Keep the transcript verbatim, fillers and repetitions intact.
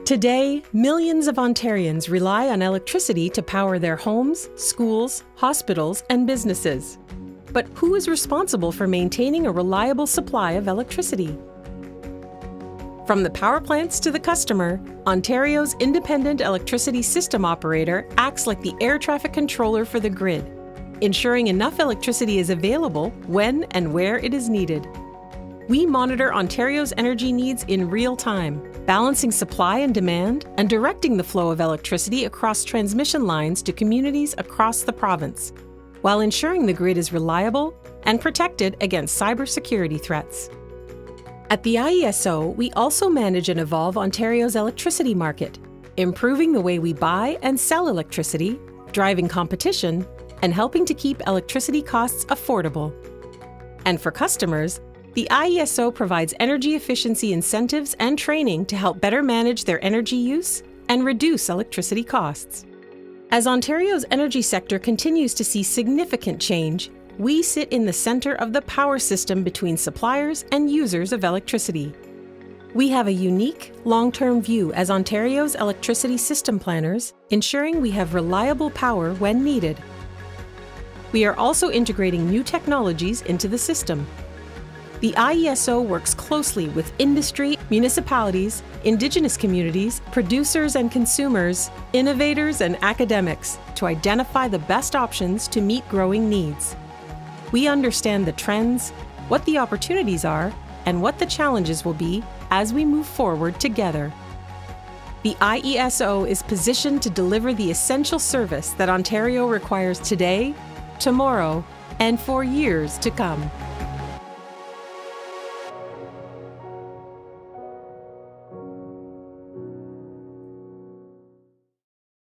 Today, millions of Ontarians rely on electricity to power their homes, schools, hospitals, and businesses. But who is responsible for maintaining a reliable supply of electricity? From the power plants to the customer, Ontario's Independent Electricity System Operator acts like the air traffic controller for the grid, ensuring enough electricity is available when and where it is needed. We monitor Ontario's energy needs in real time, balancing supply and demand and directing the flow of electricity across transmission lines to communities across the province, while ensuring the grid is reliable and protected against cybersecurity threats. At the I E S O, we also manage and evolve Ontario's electricity market, improving the way we buy and sell electricity, driving competition, and helping to keep electricity costs affordable. And for customers, the I E S O provides energy efficiency incentives and training to help better manage their energy use and reduce electricity costs. As Ontario's energy sector continues to see significant change, we sit in the center of the power system between suppliers and users of electricity. We have a unique, long-term view as Ontario's electricity system planners, ensuring we have reliable power when needed. We are also integrating new technologies into the system. The I E S O works closely with industry, municipalities, Indigenous communities, producers and consumers, innovators and academics to identify the best options to meet growing needs. We understand the trends, what the opportunities are, and what the challenges will be as we move forward together. The I E S O is positioned to deliver the essential service that Ontario requires today, tomorrow, and for years to come.